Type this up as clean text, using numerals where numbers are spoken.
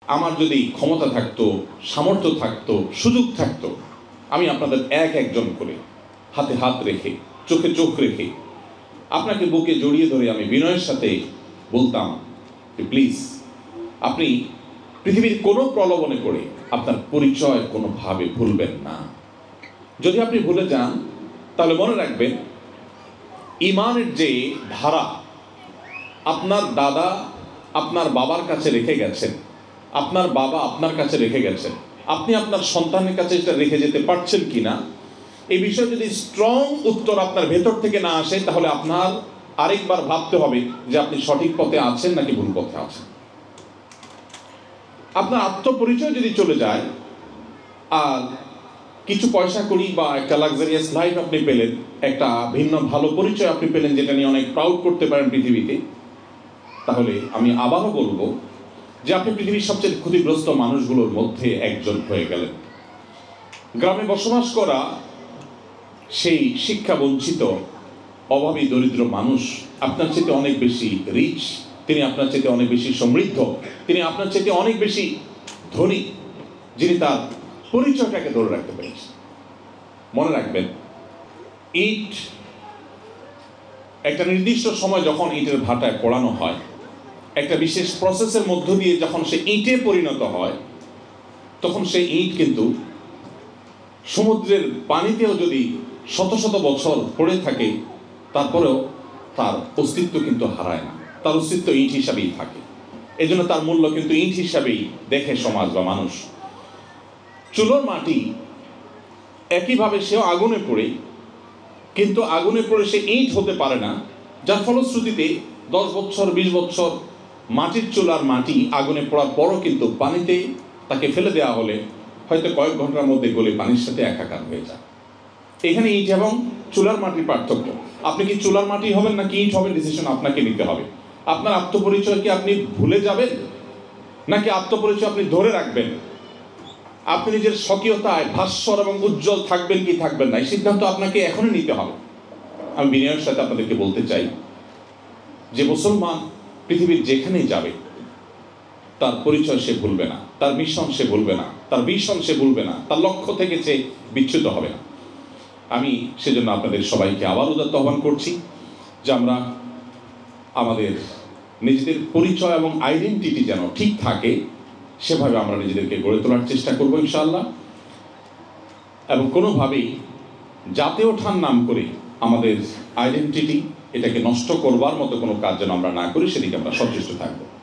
আমার যদি ক্ষমতা থাকতো, সামর্থ্য থাকতো, সুযোগ থাকতো, আমি আপনাদের একজন করে হাতে হাত রেখে, চোখে চোখ রেখে, আপনাকে বুকে জড়িয়ে ধরে আমি বিনয়ের সাথে বলতাম যে প্লিজ আপনি পৃথিবীর কোনো প্রলোভনে পড়ে আপনার পরিচয় কোনোভাবে ভুলবেন না। যদি আপনি ভুলে যান তাহলে মনে রাখবেন, ইমানের যে ধারা আপনার দাদা আপনার বাবার কাছে রেখে গেছেন, আপনার বাবা আপনার কাছে রেখে গেছেন, আপনি আপনার সন্তানের কাছে এটা রেখে যেতে পারছেন কিনা, এই বিষয়ে যদি স্ট্রং উত্তর আপনার ভেতর থেকে না আসে, তাহলে আপনার আরেকবার ভাবতে হবে যে আপনি সঠিক পথে আছেন নাকি ভুল পথে আছেন। আপনার আত্মপরিচয় যদি চলে যায়, আর কিছু পয়সা করি বা একটা লাক্সারিয়াস লাইফ আপনি পেলেন, একটা ভিন্ন ভালো পরিচয় আপনি পেলেন যেটা নিয়ে অনেক প্রাউড করতে পারেন পৃথিবীতে, তাহলে আমি আবারও বলবো যে আপনি পৃথিবীর সবচেয়ে ক্ষতিগ্রস্ত মানুষগুলোর মধ্যে একজন হয়ে গেলেন। গ্রামে বসবাস করা সেই শিক্ষা বঞ্চিত অভাবী দরিদ্র মানুষ আপনার চেয়ে অনেক বেশি রিচ, তিনি আপনার চেয়ে অনেক বেশি সমৃদ্ধ, তিনি আপনার চেয়ে অনেক বেশি ধনী, যিনি তার পরিচয়টাকে ধরে রাখতে পেরেছেন। মনে রাখবেন, ইট একটা নির্দিষ্ট সময় যখন ইটের ভাটায় পোড়ানো হয়, একটা বিশেষ প্রসেসের মধ্য দিয়ে যখন সে ইটে পরিণত হয়, তখন সেই ইট কিন্তু সমুদ্রের পানিতেও যদি শত শত বছর পড়ে থাকে, তারপরেও তার অস্তিত্ব কিন্তু হারায় না, তার অস্তিত্ব ইট হিসাবেই থাকে। এজন্য তার মূল্য কিন্তু ইট হিসাবেই দেখে সমাজ বা মানুষ। চুলোর মাটি একইভাবে সেও আগুনে পড়ে, কিন্তু আগুনে পড়ে সে ইট হতে পারে না, যার ফলশ্রুতিতে 10 বছর 20 বছর মাটির চুলার মাটি আগুনে পড়ার পরও কিন্তু পানিতে তাকে ফেলে দেওয়া হলে হয়তো কয়েক ঘন্টার মধ্যে গলে পানির সাথে একাকার হয়ে যায়। এখানে ইট এবং চুলার মাটির পার্থক্য। আপনি কি চুলার মাটি হবেন নাকি ইট হবেন, ডিসিশন আপনাকে নিতে হবে। আপনার আত্মপরিচয় কি আপনি ভুলে যাবেন, নাকি আত্মপরিচয় আপনি ধরে রাখবেন? আপনি নিজের স্বকীয়তায় ভাস্বর এবং উজ্জ্বল থাকবেন কি থাকবেন না, এই সিদ্ধান্ত আপনাকে এখনই নিতে হবে। আমি বিনয়ের সাথে আপনাদেরকে বলতে চাই যে মুসলমান পৃথিবীর যেখানেই যাবে তার পরিচয় সে ভুলবে না, তার মিশন সে ভুলবে না, তার ভিশন সে ভুলবে না, তার লক্ষ্য থেকে সে বিচ্যুত হবে না। আমি সেজন্য আপনাদের সবাইকে আবার উদাত্ত আহ্বান করছি যে আমরা আমাদের নিজেদের পরিচয় এবং আইডেন্টিটি যেন ঠিক থাকে, সেভাবে আমরা নিজেদেরকে গড়ে তোলার চেষ্টা করব ইনশাআল্লাহ। এবং কোনোভাবেই জাতে ওঠার নাম করে আমাদের আইডেন্টিটি এটাকে নষ্ট করবার মতো কোনো কাজ যেন আমরা না করি, সেদিকে আমরা সচেষ্ট থাকবো।